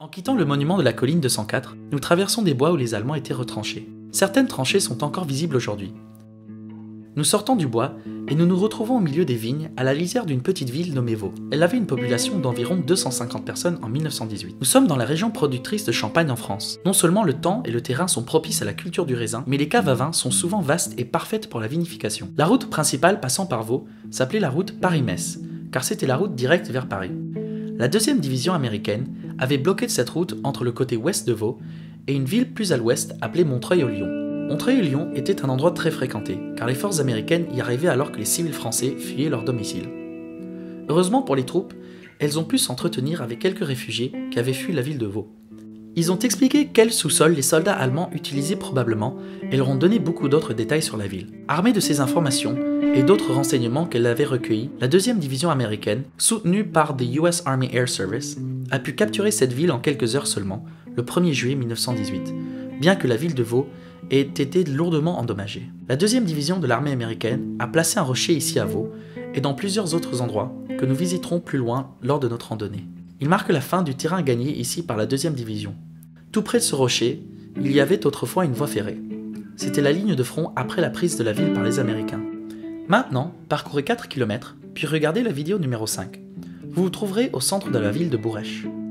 En quittant le monument de la colline de 104, nous traversons des bois où les Allemands étaient retranchés. Certaines tranchées sont encore visibles aujourd'hui. Nous sortons du bois et nous nous retrouvons au milieu des vignes, à la lisière d'une petite ville nommée Vaux. Elle avait une population d'environ 250 personnes en 1918. Nous sommes dans la région productrice de champagne en France. Non seulement le temps et le terrain sont propices à la culture du raisin, mais les caves à vin sont souvent vastes et parfaites pour la vinification. La route principale passant par Vaux s'appelait la route Paris-Metz, car c'était la route directe vers Paris. La deuxième division américaine avait bloqué cette route entre le côté ouest de Vaux et une ville plus à l'ouest appelée Montreuil-au-Lion. Montreuil-au-Lion était un endroit très fréquenté, car les forces américaines y arrivaient alors que les civils français fuyaient leur domicile. Heureusement pour les troupes, elles ont pu s'entretenir avec quelques réfugiés qui avaient fui la ville de Vaux. Ils ont expliqué quel sous-sol les soldats allemands utilisaient probablement et leur ont donné beaucoup d'autres détails sur la ville. Armée de ces informations et d'autres renseignements qu'elle avait recueillis, la deuxième division américaine, soutenue par the US Army Air Service, a pu capturer cette ville en quelques heures seulement, le 1er juillet 1918, bien que la ville de Vaux ait été lourdement endommagée. La deuxième division de l'armée américaine a placé un rocher ici à Vaux et dans plusieurs autres endroits que nous visiterons plus loin lors de notre randonnée. Il marque la fin du terrain gagné ici par la deuxième division. Tout près de ce rocher, il y avait autrefois une voie ferrée. C'était la ligne de front après la prise de la ville par les Américains. Maintenant, parcourez 4 km, puis regardez la vidéo numéro 5. Vous vous trouverez au centre de la ville de Bourèche.